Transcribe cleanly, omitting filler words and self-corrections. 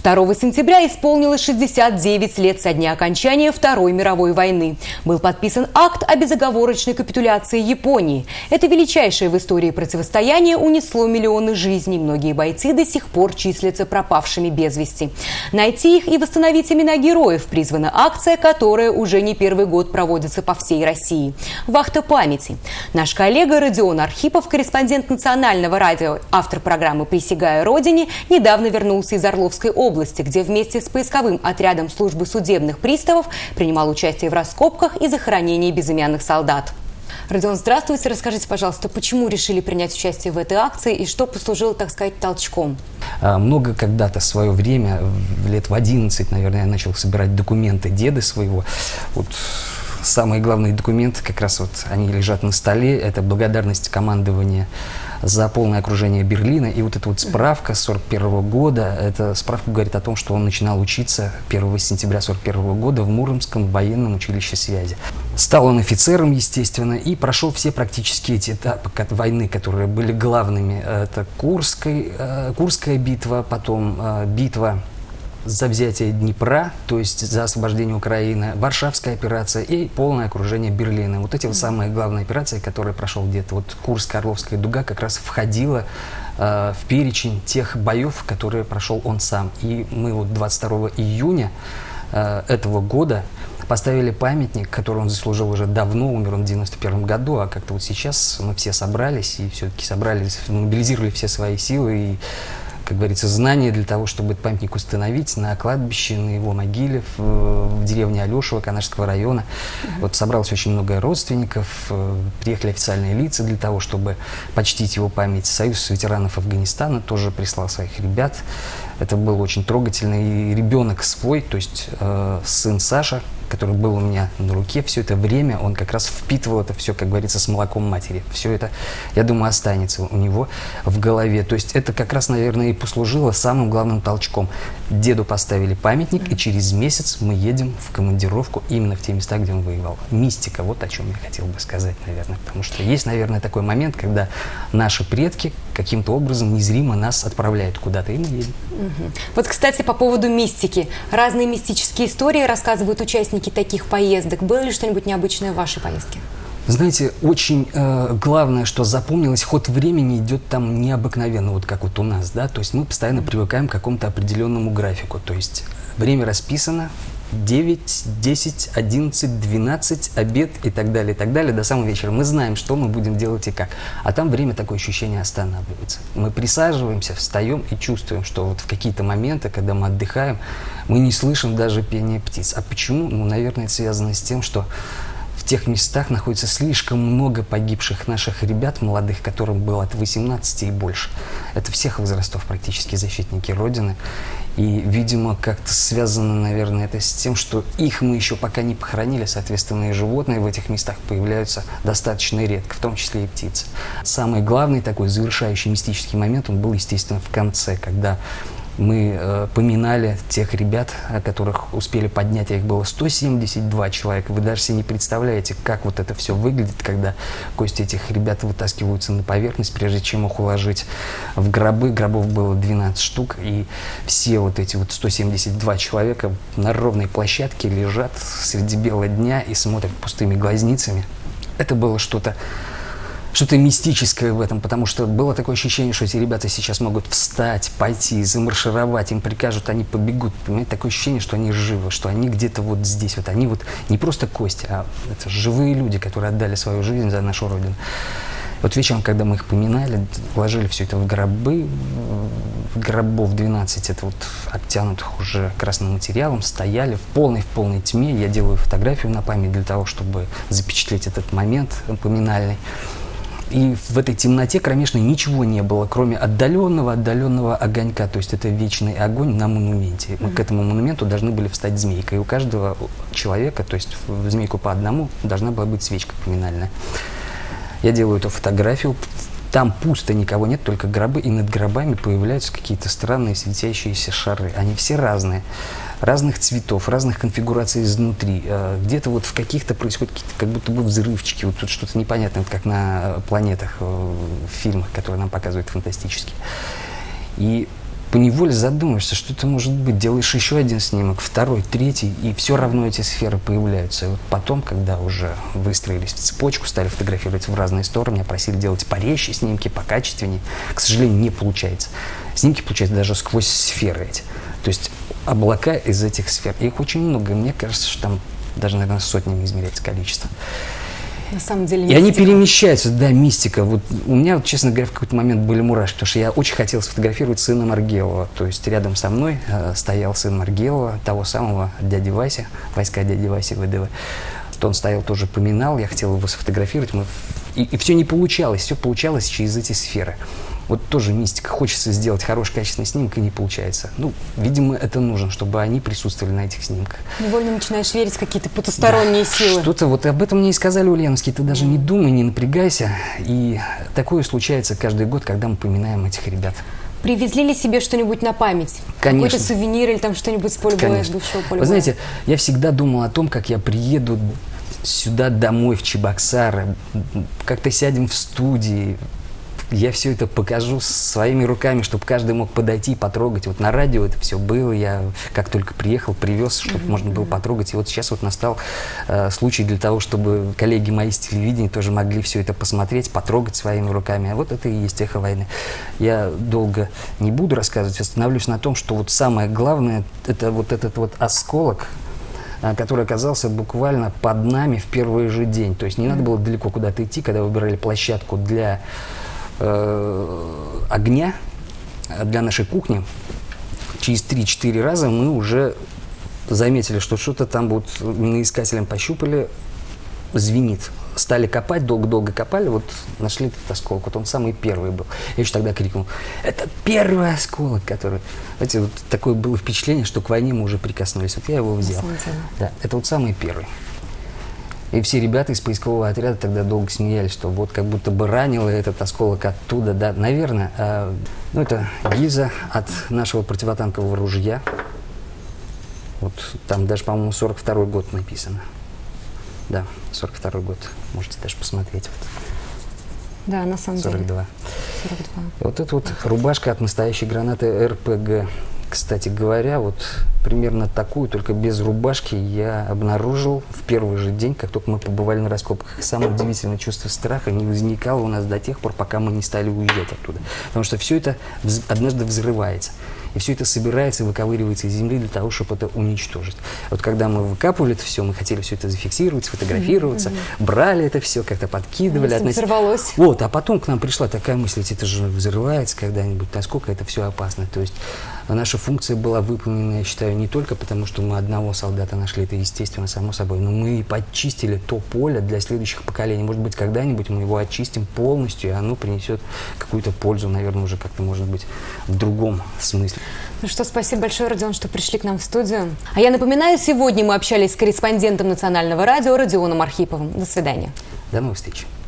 2 сентября исполнилось 69 лет со дня окончания Второй мировой войны. Был подписан акт о безоговорочной капитуляции Японии. Это величайшее в истории противостояние унесло миллионы жизней. Многие бойцы до сих пор числятся пропавшими без вести. Найти их и восстановить имена героев призвана акция, которая уже не первый год проводится по всей России. Вахта памяти. Наш коллега Родион Архипов, корреспондент Национального радио, автор программы «Присягая Родине», недавно вернулся из Орловской области, где вместе с поисковым отрядом службы судебных приставов принимал участие в раскопках и захоронении безымянных солдат. Родион, здравствуйте. Расскажите, пожалуйста, почему решили принять участие в этой акции и что послужило, так сказать, толчком? Много когда-то, в свое время, лет в 11, наверное, я начал собирать документы деда своего. Вот самые главные документы, как раз вот они лежат на столе. Это благодарность командования за полное окружение Берлина. И вот эта вот справка с 1941 года, эта справка говорит о том, что он начинал учиться 1 сентября 1941 года в Муромском военном училище связи. Стал он офицером, естественно, и прошел все практически эти этапы войны, которые были главными. Это Курская битва, потом битва за взятие Днепра, то есть за освобождение Украины, Варшавская операция и полное окружение Берлина. Вот эти вот самые главные операции, которые прошел где-то. Вот Курская, Орловская дуга как раз входила в перечень тех боев, которые прошел он сам. И мы вот 22 июня этого года поставили памятник, который он заслужил уже давно, умер он в 91 году, а как-то вот сейчас мы все собрались и все-таки собрались, мобилизировали все свои силы и, как говорится, знания для того, чтобы этот памятник установить на кладбище, на его могиле в деревне Алешево Канашского района. Вот собралось очень много родственников, приехали официальные лица для того, чтобы почтить его память. Союз ветеранов Афганистана тоже прислал своих ребят. Это было очень трогательно. И ребенок свой, то есть сын Саша, который был у меня на руке все это время, он как раз впитывал это все, как говорится, с молоком матери. Все это, я думаю, останется у него в голове. То есть это как раз, наверное, и послужило самым главным толчком. Деду поставили памятник, и через месяц мы едем в командировку именно в те места, где он воевал. Мистика, вот о чем я хотел бы сказать, наверное. Потому что есть, наверное, такой момент, когда наши предки каким-то образом незримо нас отправляют куда-то, и мы едем. Вот, кстати, по поводу мистики. Разные мистические истории рассказывают участники таких поездок. Было ли что-нибудь необычное в вашей поездке? Знаете, очень главное, что запомнилось, ход времени идет там необыкновенно, вот как вот у нас, да, то есть мы постоянно привыкаем к какому-то определенному графику, то есть время расписано, 9, 10, 11, 12, обед и так далее, до самого вечера. Мы знаем, что мы будем делать и как. А там время, такое ощущение, останавливается. Мы присаживаемся, встаем и чувствуем, что вот в какие-то моменты, когда мы отдыхаем, мы не слышим даже пения птиц. А почему? Ну, наверное, это связано с тем, что в тех местах находится слишком много погибших наших ребят, молодых, которым было от 18 и больше. Это всех возрастов практически защитники Родины. И, видимо, как-то связано, наверное, это с тем, что их мы еще пока не похоронили, соответственно, и животные в этих местах появляются достаточно редко, в том числе и птицы. Самый главный такой завершающий мистический момент, он был, естественно, в конце, когда мы поминали тех ребят, которых успели поднять, а их было 172 человека. Вы даже себе не представляете, как вот это все выглядит, когда кости этих ребят вытаскиваются на поверхность, прежде чем их уложить в гробы. Гробов было 12 штук, и все вот эти вот 172 человека на ровной площадке лежат среди бела дня и смотрят пустыми глазницами. Это было что-то мистическое в этом, потому что было такое ощущение, что эти ребята сейчас могут встать, пойти, замаршировать, им прикажут, они побегут. Понимаете, такое ощущение, что они живы, что они где-то вот здесь, вот они вот не просто кости, а это живые люди, которые отдали свою жизнь за нашу Родину. Вот вечером, когда мы их поминали, положили все это в гробы, гробов 12, это вот обтянутых уже красным материалом, стояли в полной тьме. Я делаю фотографию на память для того, чтобы запечатлеть этот момент поминальный. И в этой темноте кромешной ничего не было, кроме отдаленного огонька, то есть это вечный огонь на монументе. Мы к этому монументу должны были встать змейкой. И у каждого человека, то есть в змейку по одному, должна была быть свечка поминальная. Я делаю эту фотографию, там пусто, никого нет, только гробы, и над гробами появляются какие-то странные светящиеся шары. Они все разные. Разных цветов, разных конфигураций изнутри. Где-то вот в каких-то происходят какие-то как будто бы взрывчики, вот тут что-то непонятное, вот как на планетах в фильмах, которые нам показывают фантастически. И поневоле задумаешься, что это может быть. Делаешь еще один снимок, второй, третий, и все равно эти сферы появляются. И вот потом, когда уже выстроились в цепочку, стали фотографировать в разные стороны, меня просили делать порезче снимки, покачественнее. К сожалению, не получается. Снимки получаются даже сквозь сферы эти. То есть облака из этих сфер. Их очень много, и мне кажется, что там даже, наверное, сотнями измеряется количество. На самом деле, и они перемещаются, да, мистика. Вот у меня, вот, честно говоря, в какой-то момент были мурашки, потому что я очень хотел сфотографировать сына Маргелова. То есть рядом со мной стоял сын Маргелова, того самого дяди Васи, войска дяди Васи ВДВ. Он стоял, тоже поминал, я хотел его сфотографировать. И все не получалось, все получалось через эти сферы. Вот тоже мистика. Хочется сделать хороший, качественный снимок, и не получается. Ну, видимо, это нужно, чтобы они присутствовали на этих снимках. Невольно начинаешь верить в какие-то потусторонние силы. Что-то вот об этом мне и сказали ульяновские. Ты даже не думай, не напрягайся. И такое случается каждый год, когда мы поминаем этих ребят. Привезли ли себе что-нибудь на память? Конечно. Какой-то сувенир или там что-нибудь с поля боя, с бывшего поля боя? Вы знаете, я всегда думал о том, как я приеду сюда домой, в Чебоксары, как-то сядем в студии, я все это покажу своими руками, чтобы каждый мог подойти и потрогать. Вот на радио это все было, я как только приехал, привез, чтобы можно было потрогать. И вот сейчас вот настал случай для того, чтобы коллеги мои с телевидения тоже могли все это посмотреть, потрогать своими руками. А вот это и есть эхо войны. Я долго не буду рассказывать, остановлюсь на том, что вот самое главное, это вот этот вот осколок, который оказался буквально под нами в первый же день. То есть не надо было далеко куда-то идти, когда выбирали площадку для огня, для нашей кухни. Через 3-4 раза мы уже заметили, что что-то там вот миноискателем пощупали, звенит. Стали копать, долго-долго копали, вот нашли этот осколок. Вот он самый первый был. Я еще тогда крикнул: это первый осколок, который... Знаете, вот такое было впечатление, что к войне мы уже прикоснулись. Вот я его взял. Да, это вот самый первый. И все ребята из поискового отряда тогда долго смеялись, что вот как будто бы ранило этот осколок оттуда. Да, наверное, ну это гильза от нашего противотанкового ружья. Вот там даже, по-моему, 42-й год написано. Да, 42-й год. Можете даже посмотреть. Вот. Да, на самом 42. деле. 42. Вот это вот рубашка от настоящей гранаты РПГ. Кстати говоря, вот примерно такую, только без рубашки, я обнаружил в первый же день, как только мы побывали на раскопках. Самое удивительное чувство страха не возникало у нас до тех пор, пока мы не стали уезжать оттуда. Потому что все это однажды взрывается. И все это собирается и выковыривается из земли для того, чтобы это уничтожить. Вот когда мы выкапывали это все, мы хотели все это зафиксировать, сфотографироваться, брали это все, как-то подкидывали. Взорвалось. Вот, а потом к нам пришла такая мысль: это же взрывается когда-нибудь, насколько это все опасно. То есть наша функция была выполнена, я считаю, не только потому, что мы одного солдата нашли, это естественно, само собой, но мы и подчистили то поле для следующих поколений. Может быть, когда-нибудь мы его очистим полностью, и оно принесет какую-то пользу, наверное, уже как-то, может быть, в другом смысле. Ну что, спасибо большое, Родион, что пришли к нам в студию. А я напоминаю, сегодня мы общались с корреспондентом Национального радио Родионом Архиповым. До свидания. До новых встреч.